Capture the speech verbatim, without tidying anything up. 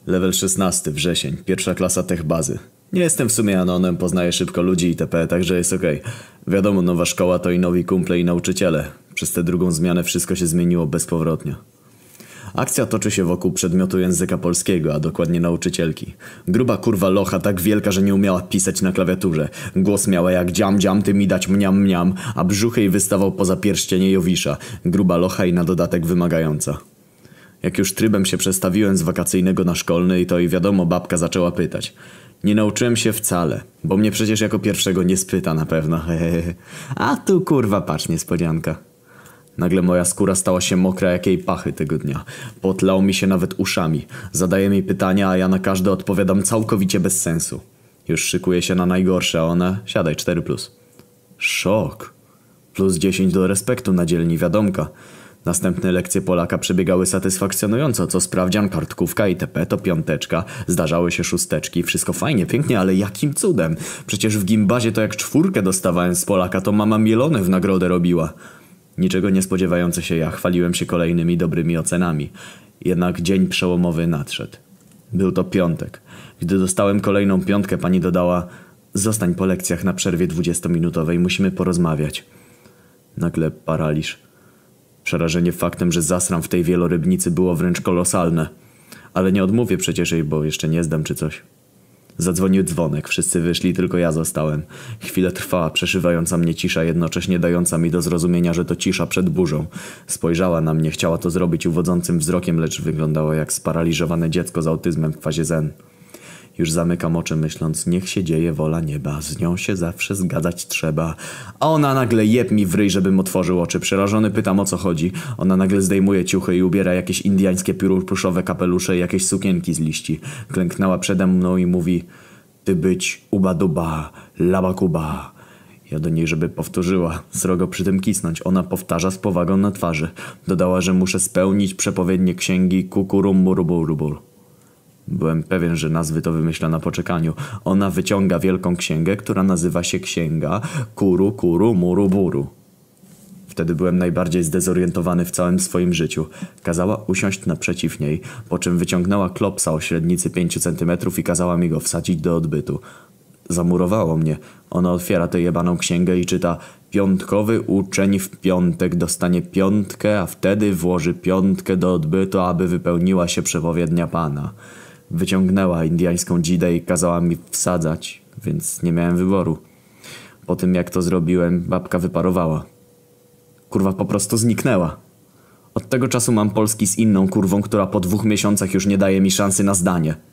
Level szesnasty, wrzesień, pierwsza klasa tech bazy. Nie jestem w sumie anonem, poznaję szybko ludzi itp., także jest okej. Okay. Wiadomo, nowa szkoła to i nowi kumple i nauczyciele. Przez tę drugą zmianę wszystko się zmieniło bezpowrotnie. Akcja toczy się wokół przedmiotu języka polskiego, a dokładnie nauczycielki. Gruba kurwa locha, tak wielka, że nie umiała pisać na klawiaturze. Głos miała jak dziam dziam, ty mi dać mniam mniam, a brzuch jej wystawał poza pierścienie Jowisza. Gruba locha i na dodatek wymagająca. Jak już trybem się przestawiłem z wakacyjnego na szkolny, to i wiadomo, babka zaczęła pytać. Nie nauczyłem się wcale, bo mnie przecież jako pierwszego nie spyta na pewno. Hehehe. A tu kurwa patrz, niespodzianka. Nagle moja skóra stała się mokra jak jej pachy tego dnia. Potlał mi się nawet uszami. Zadaję mi pytania, a ja na każde odpowiadam całkowicie bez sensu. Już szykuję się na najgorsze, a ona... Siadaj, cztery plus. Szok. Plus dziesięć do respektu na dzielni, wiadomka. Następne lekcje Polaka przebiegały satysfakcjonująco, co sprawdzian, kartkówka itp. To piąteczka, zdarzały się szósteczki, wszystko fajnie, pięknie, ale jakim cudem? Przecież w gimbazie to jak czwórkę dostawałem z Polaka, to mama mielone w nagrodę robiła. Niczego nie spodziewający się ja chwaliłem się kolejnymi dobrymi ocenami. Jednak dzień przełomowy nadszedł. Był to piątek. Gdy dostałem kolejną piątkę, pani dodała: zostań po lekcjach na przerwie dwudziestominutowej, musimy porozmawiać. Nagle paraliż. Przerażenie faktem, że zasram w tej wielorybnicy było wręcz kolosalne. Ale nie odmówię przecież jej, bo jeszcze nie zdam czy coś. Zadzwonił dzwonek, wszyscy wyszli, tylko ja zostałem. Chwilę trwała przeszywająca mnie cisza, jednocześnie dająca mi do zrozumienia, że to cisza przed burzą. Spojrzała na mnie, chciała to zrobić uwodzącym wzrokiem, lecz wyglądało jak sparaliżowane dziecko z autyzmem w fazie zen. Już zamykam oczy, myśląc, niech się dzieje wola nieba, z nią się zawsze zgadzać trzeba. A ona nagle jeb mi w ryj, żebym otworzył oczy. Przerażony pytam, o co chodzi. Ona nagle zdejmuje ciuchy i ubiera jakieś indyjskie purpurzowe kapelusze i jakieś sukienki z liści. Klęknęła przede mną i mówi: ty być uba duba, laba kuba. Ja do niej, żeby powtórzyła, srogo przy tym kisnąć. Ona powtarza z powagą na twarzy. Dodała, że muszę spełnić przepowiednie księgi kukurumburubur. Byłem pewien, że nazwy to wymyśla na poczekaniu. Ona wyciąga wielką księgę, która nazywa się księga Kuru Kuru Muru Buru. Wtedy byłem najbardziej zdezorientowany w całym swoim życiu. Kazała usiąść naprzeciw niej, po czym wyciągnęła klopsa o średnicy pięciu centymetrów i kazała mi go wsadzić do odbytu. Zamurowało mnie. Ona otwiera tę jebaną księgę i czyta: piątkowy uczeń w piątek dostanie piątkę, a wtedy włoży piątkę do odbytu, aby wypełniła się przepowiednia Pana. Wyciągnęła indyjską dzidę i kazała mi wsadzać, więc nie miałem wyboru. Po tym jak to zrobiłem, babka wyparowała. Kurwa po prostu zniknęła. Od tego czasu mam polski z inną kurwą, która po dwóch miesiącach już nie daje mi szansy na zdanie.